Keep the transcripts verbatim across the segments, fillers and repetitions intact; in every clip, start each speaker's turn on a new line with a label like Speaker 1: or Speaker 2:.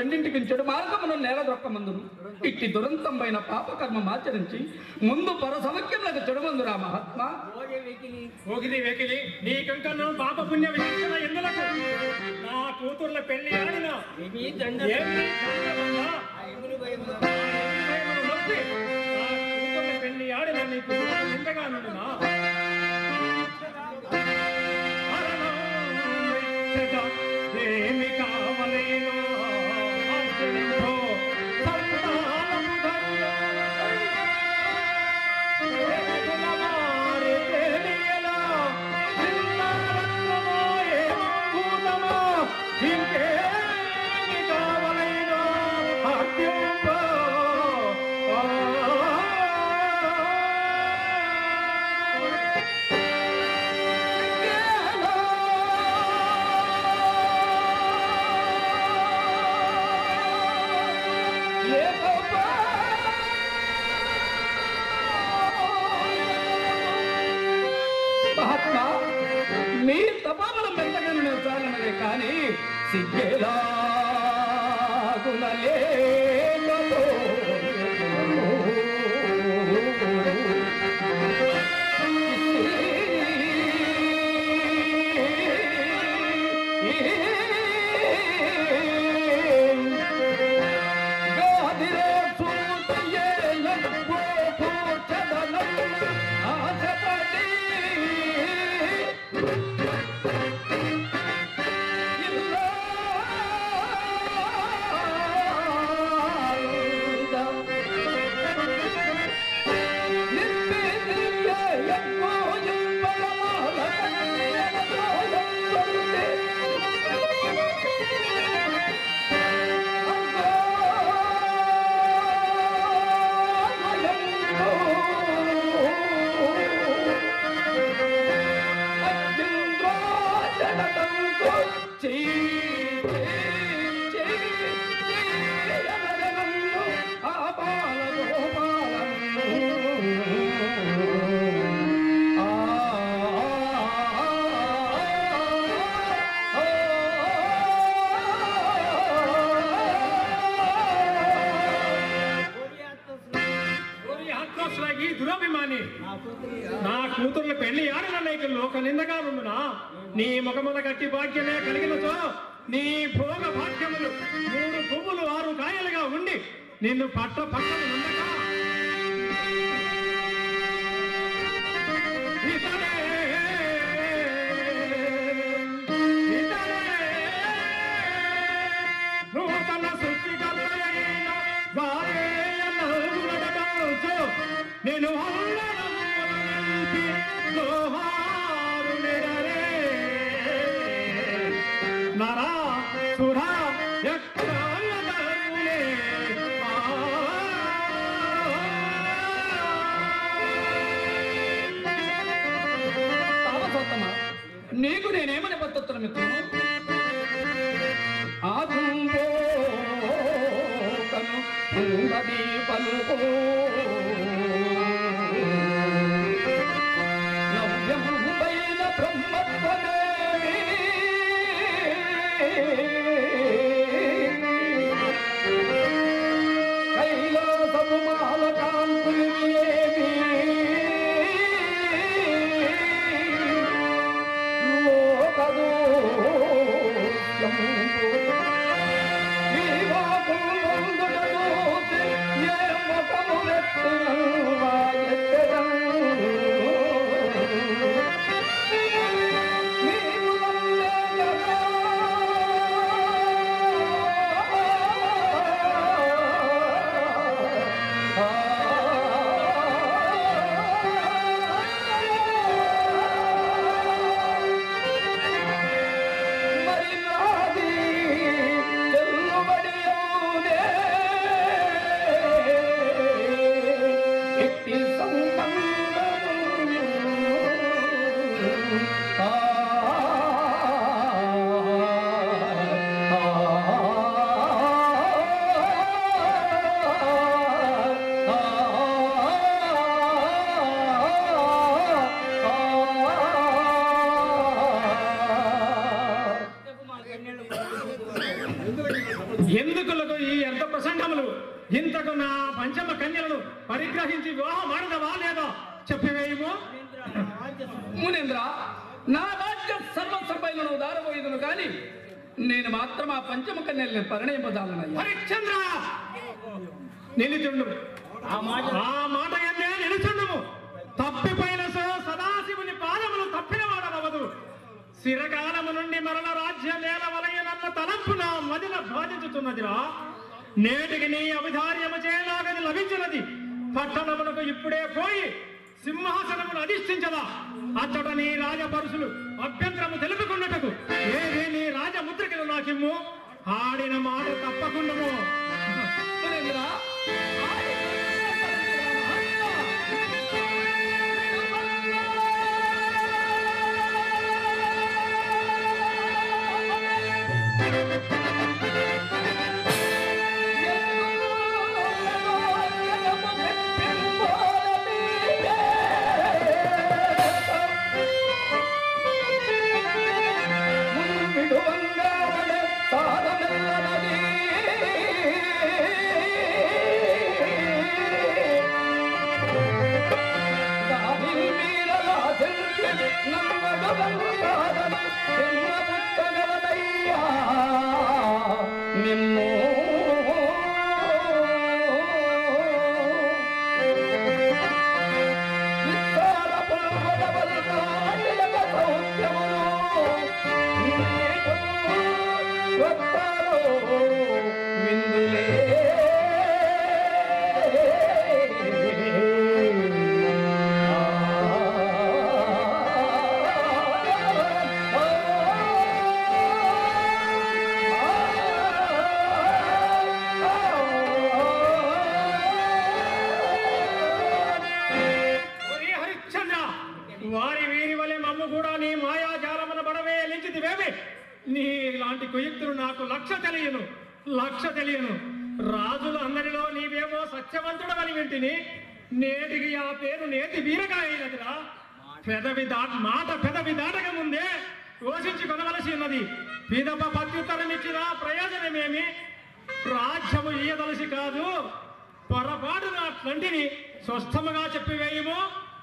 Speaker 1: రెండింటికి చెడు మార్గమును నేల దొక్కమందును ఇట్టి దురంతమైన పాపకర్మం ఆచరించి ముందు పరసమఖ్యములకు చెడుమందురా మహాత్మా.
Speaker 2: ఓగిలి వెకిలి నీ కంకను పాప పుణ్య విచక్షణ ఎందులకు నా కూతుర్ల పెళ్లి ఆడిన కూతుర్ల పెళ్లి ఆడిన నీకు ఎంతగా నుండినా ఏమి కావలేనో
Speaker 1: మీ తపాలను మెత్తగను నేను చాలనదే కానీ సిగ్గేలా దురభిమాని నా కూతుర్ల పెళ్లి ఆడిన నీకు లోక నిందగా ఉండునా నీ ముఖముల గట్టి భాగ్యమే కలిగినచో నీ భోగ భాగ్యములు మూడు పువ్వులు ఆరు కాయలుగా ఉండి నిన్ను పట్ట పక్కన ఉండగా నూతన సృష్టికర్తయైన నేను నరా సురా నీకు నేనేమని పద్ధతుల మిత్రులు ఆదుంబో కను ఉన్నది పలుకో నవ్యమైన బ్రహ్మత్వమే కైలాసము మాల కాంతులు ఏమి లోకదో ఏ ముఖము ఎందుకులకు ఈ ఎంత ప్రసంగములు? ఇంతకు నా పంచమ కన్యలను పరిగ్రహించి వివాహం ఆడదవా లేదా చెప్పివేయము.
Speaker 3: మునేంద్ర, నా రాజ్య సర్వసభ్యులను దారబోయేదును కానీ నేను మాత్రం ఆ పంచమ కన్యల్ని పరిణయింపదాలనయ్యా.
Speaker 1: హరిశ్చంద్ర, నిలుచుండు. ఆ మాట ఎందే నిలుచుండుము. తప్పిపోయిన సో సదాశివుని పాదములు తప్పిన వాడవదు. చిరకాలము నుండి మరణ రాజ్య నేల వలయనన్న తలంపు నా మదిన బాధించుతున్నదిరా. నేటికి నీ అవిధార్యము చేయలాగని లభించినది. పట్టణమునకు ఇప్పుడే పోయి సింహాసనమును అధిష్ఠించదా. అచ్చట నీ రాజపరుషులు అభ్యంతరము తెలుపుకున్నటకు ఏది నీ రాజముద్రికలు నాకిమ్ము. ఆడిన మాట తప్పకుండము.
Speaker 3: మునేంద్ర,
Speaker 1: వారి వీరి వలె మమ్ము కూడా నీ మాయాజాలమున బడవే లించితివేమి. నీలాంటి కుయుక్తులు నాకు లక్ష తెలియను లక్ష తెలియను రాజులు అందరిలో నీవేమో సత్యవంతుడవని వింటిని. నేటికి ఆ పేరు నేతి వీరగా అయినదిరా. పెదవి దా మాట పెదవి దాటక ముందే ఘోషించి కొనవలసి ఉన్నది. పిదప ప్రత్యుత్తరం ఇచ్చిన ప్రయోజనమేమి? రాజ్యము ఇయ్యదలసి కాదు, పొరపాటు నా తండ్రిని స్వస్థముగా చెప్పివేయము.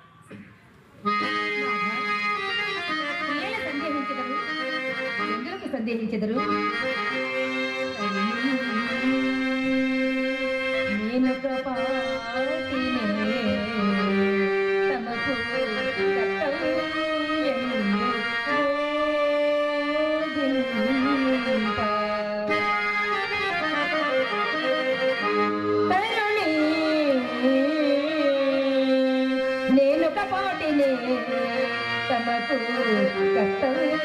Speaker 4: సందేహించదరు ఎందుకు సందేహించదరు? నేనొక పాటినే తమకు నేనొక పాటినే తమకు కర్తవ్యం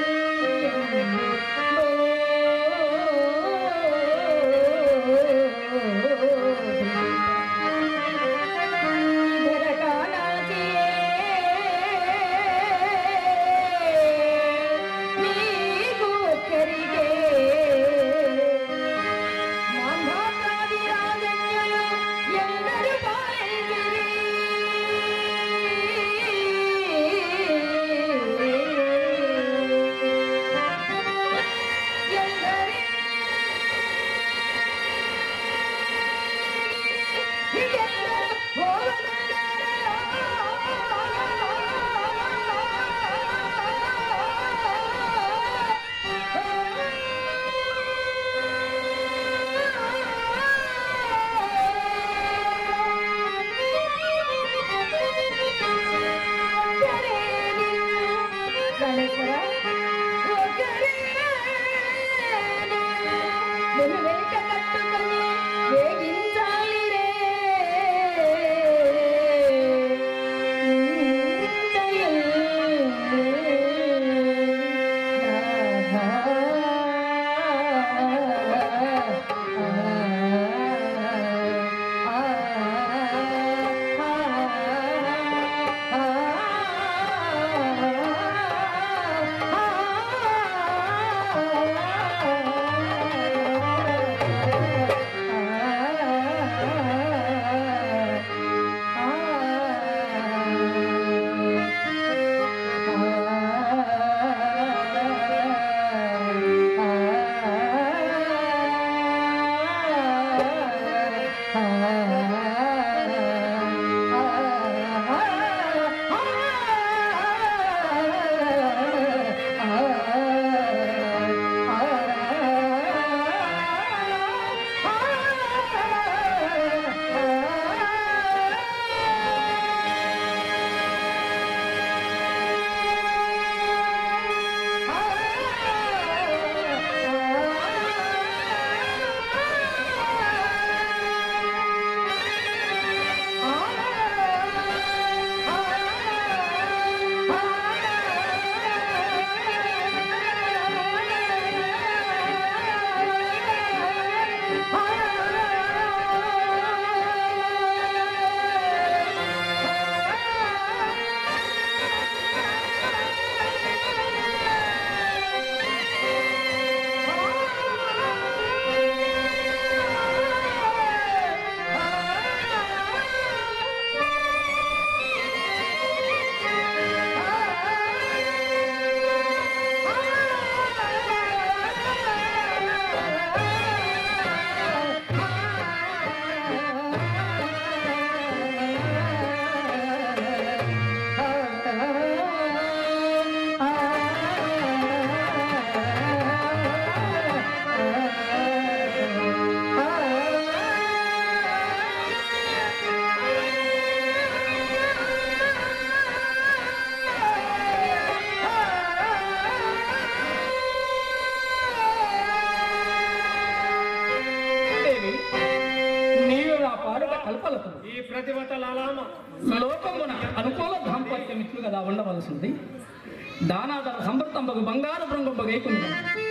Speaker 1: సగతివత లాలామ
Speaker 3: లోకమున అనుకూల దాంపత్యం ఇట్లు కదా ఉండవలసింది. దానాదర సంవృతంబగు బంగారు బృంగంబగై కొన్ని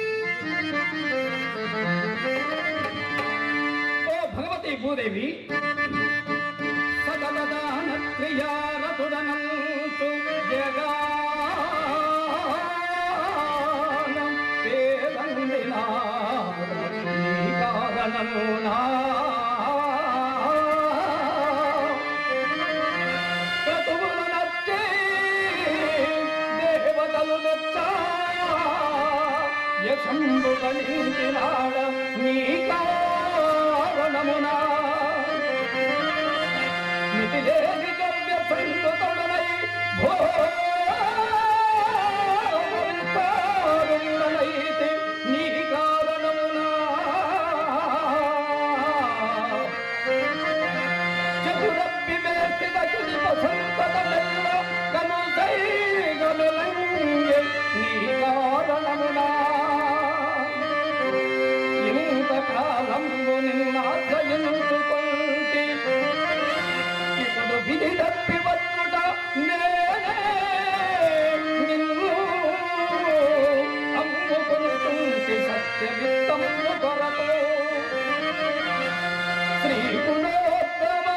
Speaker 3: ఓ భగవతి భూదేవి సకల దాన క్రియారతుడనంతు జగాన పేరందినా నీ కారణమునా శంభుకలించినాడ నీ కారణమునా మితిలేని ద్రవ్య సంగతుడనై భోగవిస్తారుడనైతే నీ కారణమునా చతురబ్బి వేసిన శిల్ప సంపదమెల్ల కనుసైగనులంగే నీ కారణమునా కాలంబు నిన్నాశ్రయించుకుంటే ఇప్పుడు విధి తప్పి వచ్చుట నేనే నిన్ను అమ్ముకుంటుంటే సత్య విత్తము కొరకు శ్రీ గుణోత్తమా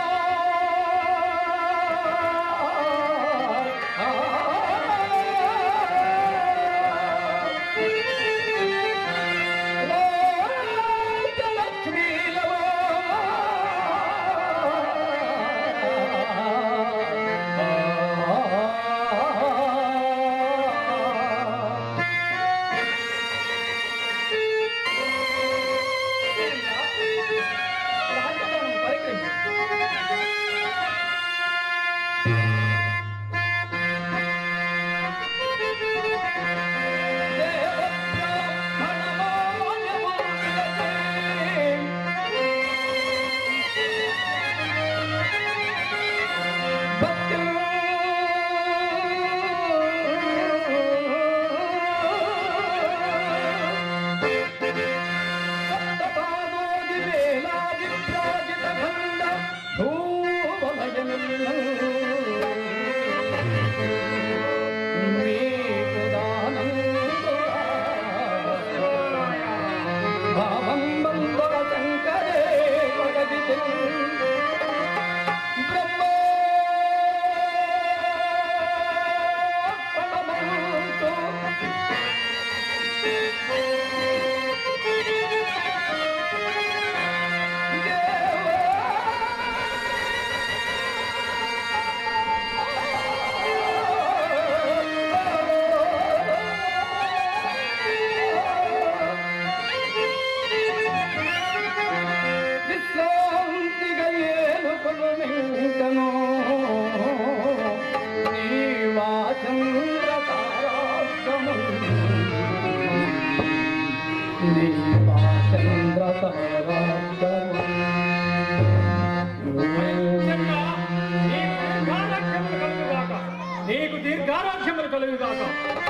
Speaker 1: నీకు దీర్ఘారాధ్యములు కలుగుగాక.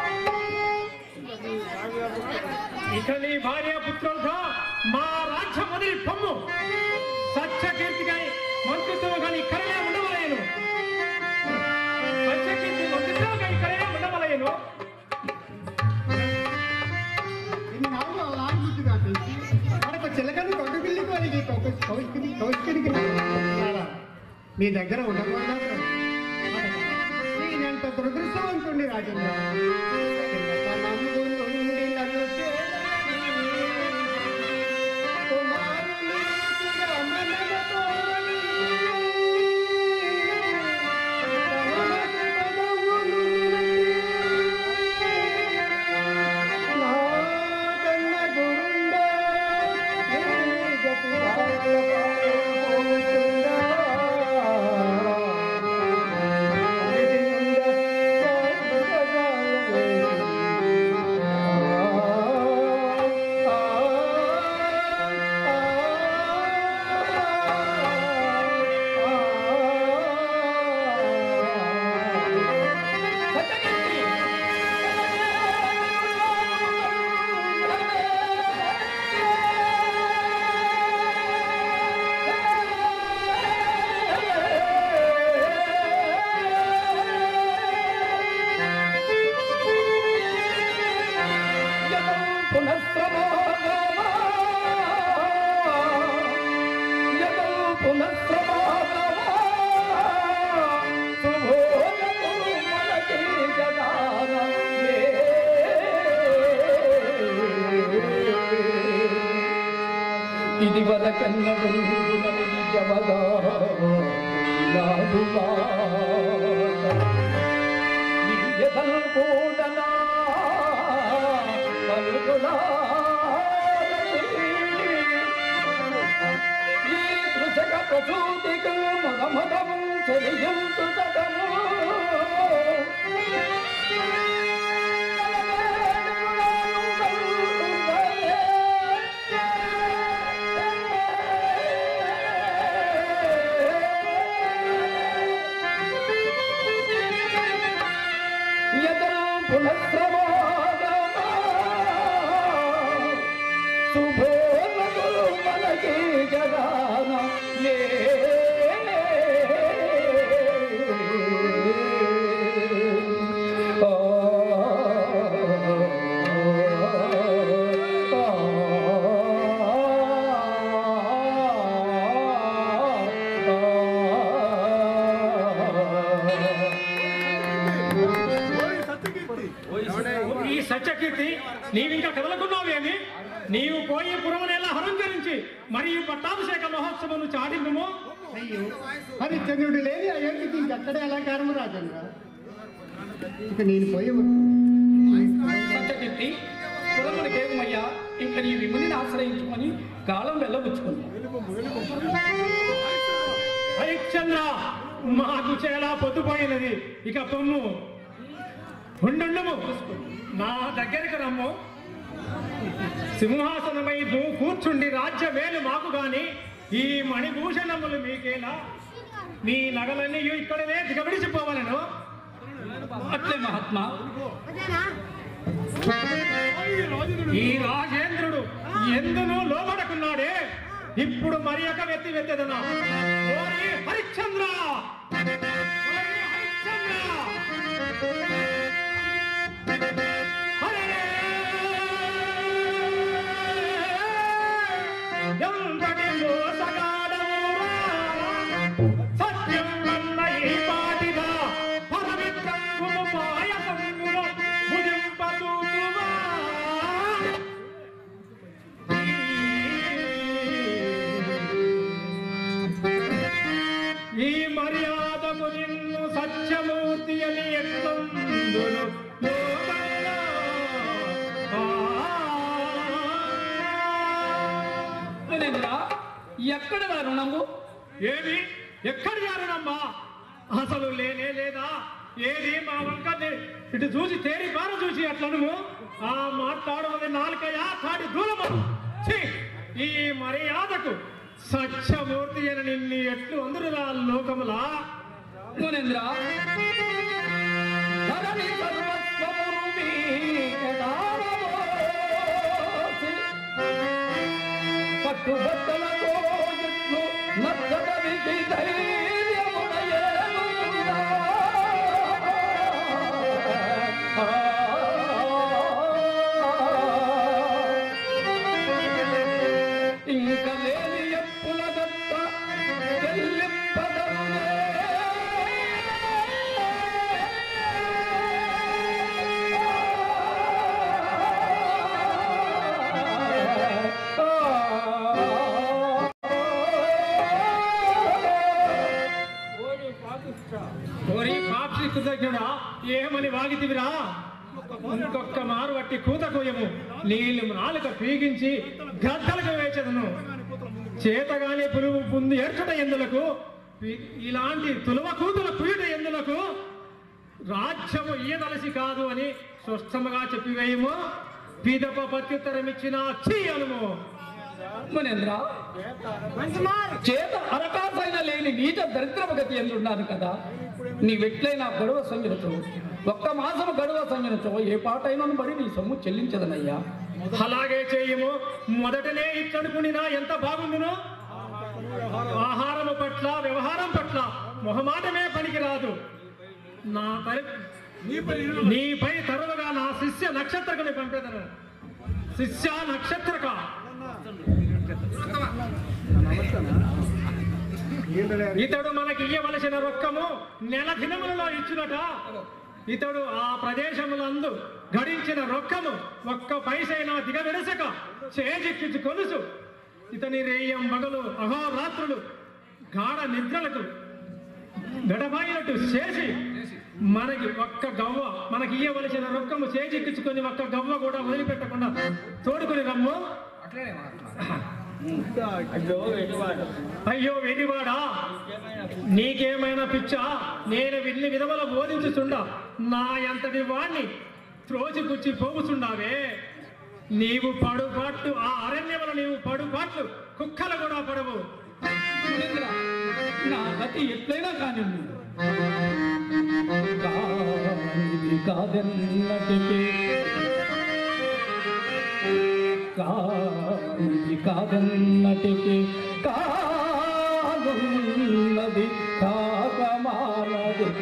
Speaker 1: ఇక నీ భార్య పుత్రులతో మా రాజ్యం వదిలి పొమ్ము. సత్యకీర్తికై మంత్రిత్వముగా ఇక్కడనే ఉండవలేను. సత్యకీర్తి మంత్రిత్వముగా ఇక్కడనే ఉండవలేను.
Speaker 2: చిలకలు కొక్క పిల్లి కోరికి కౌశికి మీ దగ్గర ఉండకూడదు. నేనెంత దురదృష్టవంతుడి రాజేంద్ర.
Speaker 3: ఇది వరకెన్నడు నిజవగా కూడనా పలుకులా ఈ కృషక ప్రసూతికు మగమగము చెలియంతు సదము
Speaker 2: ఈ సత్యకీర్తి నీవింకా కదలకున్నావేమి? నీవు పోయి పురమునెల్లా అలంకరించి మరియు పట్టాభిషేక మహోత్సవం చాటిందుము.
Speaker 1: అయ్యో, హరిశ్చంద్రుడు లేని ఆ ఏంటికి ఇంకెక్కడే అలంకారము రాజేంద్ర. ఇక నేను పోయి
Speaker 3: సత్యకీర్తి పురమునికేమయ్యా, ఇంకా నీ విముని ఆశ్రయించుకొని కాలం వెళ్ళబుచ్చుకున్నా.
Speaker 2: హరిశ్చంద్ర, మాకు చాలా పొద్దుపోయినది, ఇక పొమ్ము. ఉండుము, నా దగ్గరికి రమ్ము. సింహాసనమై నువ్వు కూర్చుండి రాజ్యమేలు మాకు గాని ఈ మణిభూషణములు మీకేలా? మీ నగలన్నీ ఇక్కడనే దిగబడిచిపోవాలను.
Speaker 3: అట్లే మహాత్మా.
Speaker 2: ఈ రాజేంద్రుడు ఎందును లోబడకున్నాడే, ఇప్పుడు మరి ఒక వెత్తి వెత్తదనా? ఓరి హరిశ్చంద్ర, ఓరి హరిశ్చంద్ర! సత్యం అన్న ఈ పాటిగా పరమిత్రము మాయ సంగులో భుజింపదూతువా. ఈ మర్యాదము నిన్ను సత్యమూర్తి అని ఎట్లందును
Speaker 3: ఎక్కడ రుణము?
Speaker 2: ఏమి ఎక్కడి కారణమ్మా? అసలు లేనే లేదా? ఏది మా వంక ఇటు చూసి తేరి బార చూసి అట్లను ఆ మాట్లాడమని నాలుకయా తాటి దూరము. ఈ మర్యాదకు సత్యమూర్తి అని నిన్ను ఎట్లు అందురులా లోకములా?
Speaker 3: మునేంద్ర, పట్టుబట్టలతో నచ్చగలిగి ధైర్యమునయే ఇంక లేని ఎప్పుల గట్ట చెల్లింపదరునే.
Speaker 2: కృతజ్ఞుడా, ఏమని వాగితివిరా? ఇంకొక్క మారు వట్టి కూత కోయము, నీళ్ళు నాలుక పీగించి గద్దలకు వేచదను. చేతగానే పురుగు పుంది ఏడ్చుట ఎందులకు? ఇలాంటి తులవ కూతుల కుయుట ఎందులకు? రాజ్యము ఈయదలసి కాదు అని స్పష్టముగా చెప్పివేయము. పిదప ప్రత్యుత్తరం ఇచ్చిన చీయను.
Speaker 3: మునేంద్ర, చేత అవకాశైన లేని నీట దరిద్రపు గతి ఎందున్నాను కదా. నీవెట్లయినా గడువ సంగినచో, ఒక్క మాసము గడువ సంగినచో ఏ పాటైనా బడి నీ సొమ్ము చెల్లించదనయ్యా.
Speaker 2: అలాగే చేయము. మొదటనే ఇట్లనుకునినా ఎంత బాగుండును. ఆహారము పట్ల వ్యవహారం పట్ల మొహమాటమే పనికిరాదు. నా పరి నీపై తరువుగా నా శిష్య నక్షత్రకుని పంపేదను. శిష్య నక్షత్రక ఇతడు మనకి ఇయ్యవలసిన రొక్కము నెల దినములలో ఇచ్చినట. ఇతడు ఆ ప్రదేశములందు గడించిన రొక్కము ఒక్క పైసైనా దిగవెరసక చేజిక్కించి కొలుసు
Speaker 1: ఇతని రేయం మగలు అహోరాత్రులు గాఢ నిద్రలకు గడబాయినట్టు చేసి మనకి ఒక్క గవ్వ మనకి ఇయ్యవలసిన రొక్కము చేజిక్కించుకొని ఒక్క గవ్వ కూడా వదిలిపెట్టకుండా తోడుకొని రమ్ము. అయ్యో వెడివాడా, నీకేమైనా పిచ్చా? నేను విన్ని విధముల బోధించుచుండా నా ఎంతటి వాణ్ణి త్రోచిపుచ్చి పోగుచున్నావే. నీవు పడుపాట్లు ఆ అరణ్యముల నీవు పడుపాట్లు కుక్కలు కూడా పడవు.
Speaker 3: నా గతి ఎట్లయినా కానీ కానిది కాదన్నటికి కానిది కాదన్నటికి కానున్నది కాకమానది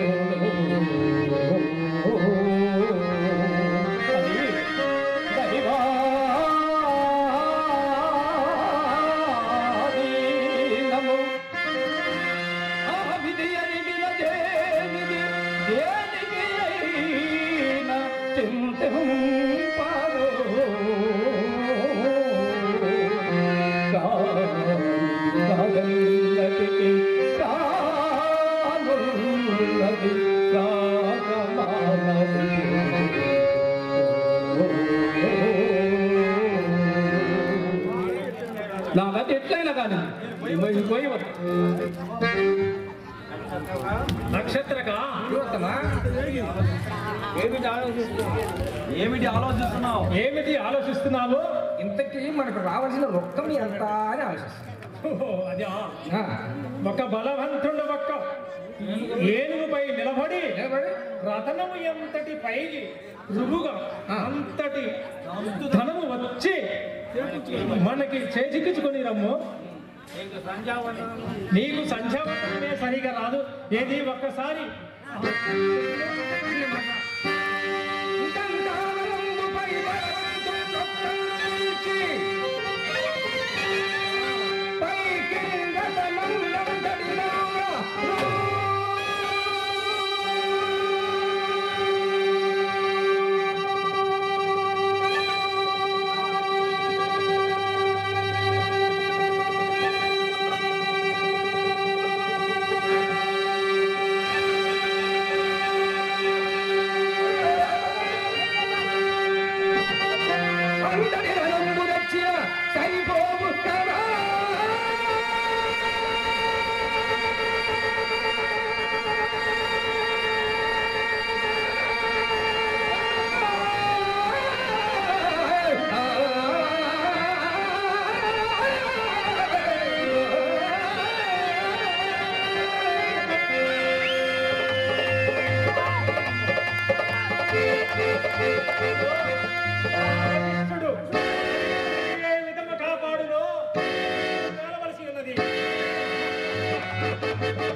Speaker 3: నా గతి ఎట్లయినా కానీ పోయి
Speaker 1: నక్షత్రగా
Speaker 2: ఏమిటి ఆలోచిస్తున్నావు ఏమిటి ఆలోచిస్తున్నావు
Speaker 1: ఏమిటి ఆలోచిస్తున్నావు?
Speaker 2: ఇంతకీ మనకు రావాల్సిన రొక్కం ఎంత అని ఆలోచిస్తున్నావు.
Speaker 1: అదే
Speaker 2: ఆ,
Speaker 1: ఒక బలవంతుడు ఒక్క ఏనుగుపై నిలబడి రతనము ఎంతటి పైకి రువుగా అంతటి ధనము వచ్చి మనకి చేజిక్కించుకొని రమ్ము. నీకు సంధ్యావందనమే సరిగా రాదు. ఏది ఒక్కసారి ఏ విధము కాపాడునో తేలవలసి ఉన్నది.